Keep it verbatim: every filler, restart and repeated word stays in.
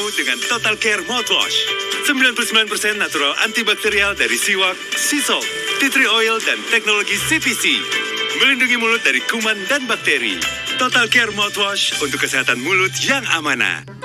kamu dengan Total Care Mouthwash. sembilan puluh sembilan persen natural antibakterial dari Siwak, Sea Salt, Tea Tree Oil, dan teknologi C P C. Melindungi mulut dari kuman dan bakteri. Total Care Mouthwash untuk kesehatan mulut yang amanah.